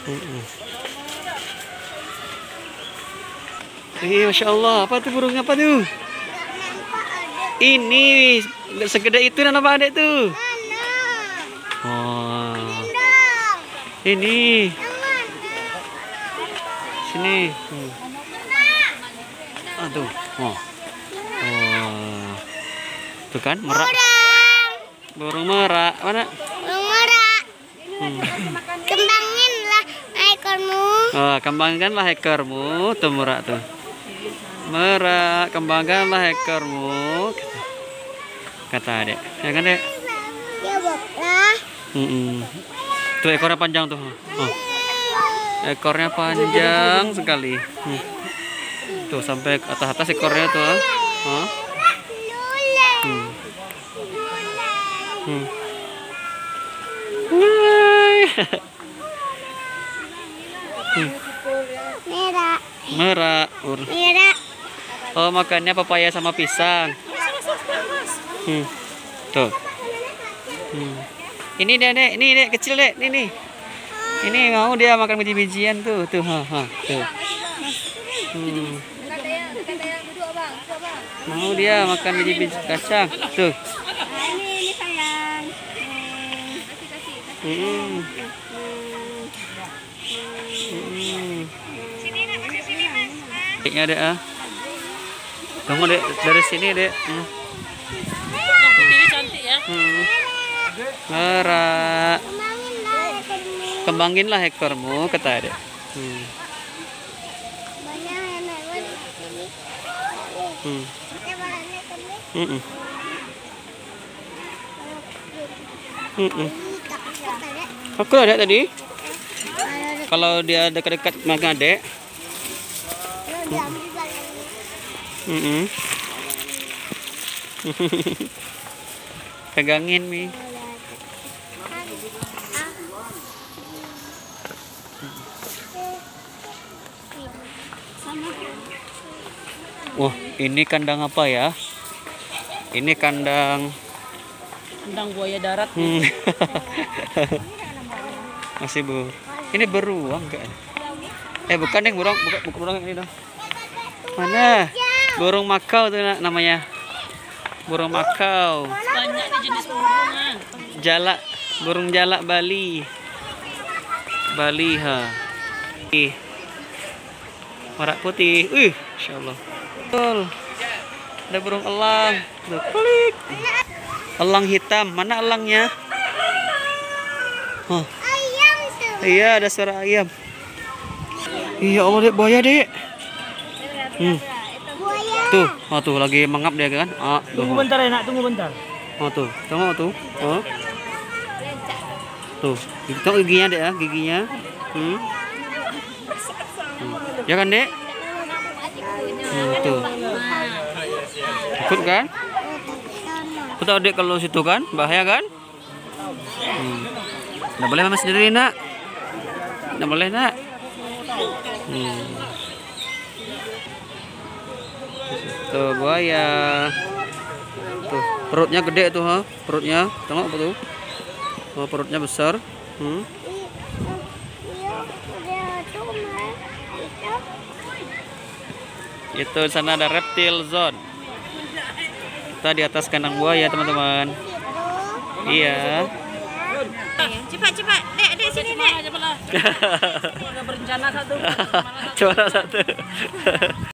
Masya Allah, apa tuh burung apa tuh? Ini segede itu nama adek tuh. Oh, ini sini. Aduh, oh, tuh kan merak. Burung merak mana? Burung merak. Kembanginlah ekormu. Oh, kembangkanlah ekormu, tuh merak tuh. Merak, kembangkanlah ekormu, kata adek. Ya kan dek? Ya boklah. Tuh ekornya panjang tuh. Oh. Ekornya panjang sekali. Tuh sampai ke atas ekornya tuh. Oh. Merah. Merak. Merah. Oh, makannya pepaya sama pisang. Tuh. Ini dia dek, ini dek kecil dek, ini. Ini mau dia makan biji-bijian tuh, tuh, tuh. Mau dia makan biji-biji kacang, tuh. Ini sayang. Adiknya dek ah. Tunggu dek dari sini dek. Putih cantik ya. Merak. Kembangginlah ekormu, kata adek. Aku ada tadi. Kalau dia dekat-dekat makan adek. Pegangin Mi. Wah, ini kandang apa ya? Ini kandang buaya darat. Masih bu. Ini beruang enggak? Bukan yang bukan burung ini dong. Mana? Burung makau tuh namanya. Burung makau. Banyak nih jenis burungnya. Jalak, burung jalak Bali. Bali ha. Merak putih. Masya Allah. Betul. Ada burung elang. Tuh, klik. Elang hitam. Mana elangnya? Oh. Ayam tuh. Iya, ada suara ayam. Iya Allah, dek buaya dek. Buaya. Tuh, tuh lagi mangap dia kan? Tunggu bentar ya nak, tunggu bentar. Tuh, tengok tuh. Tuh, tengok giginya dek ya, giginya. Ya kan dek? Tuh. Takut kan? Betul dek kalau situ kan, bahaya kan? Nggak boleh mama sendiri nak. Nggak boleh nak. Tuh buaya. Tuh perutnya gede tuh perutnya. Tengok apa tuh? Oh, perutnya besar. Itu sana ada reptil zone. Kita di atas kandang buaya teman-teman. Iya. Cepat. Dek sini dek. Udah berencana satu. Coba satu.